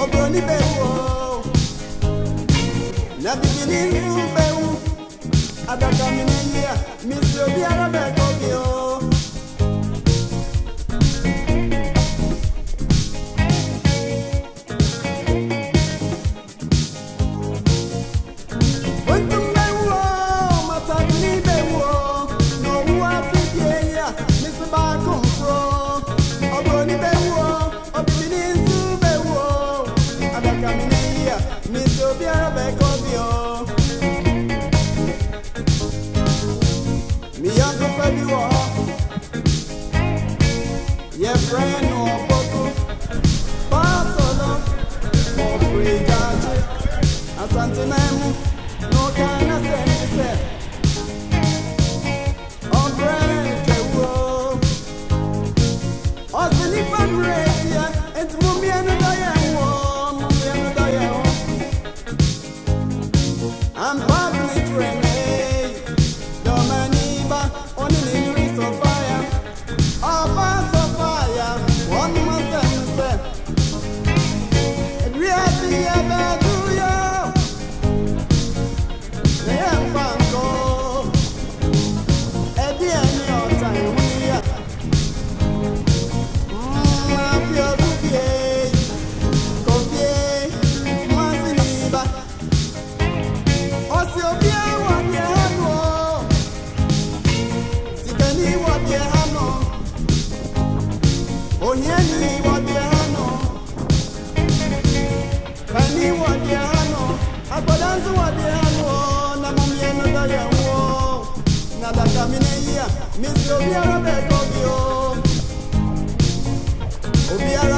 Obroni bewo, na beginning to bewo. Adaka mineya, Miss Obiara Bekobio. Yeah, friend, no photo. Pasolo, no free judge. Asante memu, no kind of sense. Oh, friend, kewo. Oh, sleep and rest, yeah. It's mummy and the diamond, mummy and the diamond. I'm public training. Domaniba, on the increase of fire. Oh, pass of fire. One more sentence. And we are the ever do you. They are fango. At the end of your time, we are. Pure bouquet. Copier. Massiniba. Also, bien, what you have. Sikani, what you have. Oh, yeah, what you know. Penny, what you know. I could answer what you know. Namami, another young war. Nada coming here. Miss Obiara Bekobio. Obiara.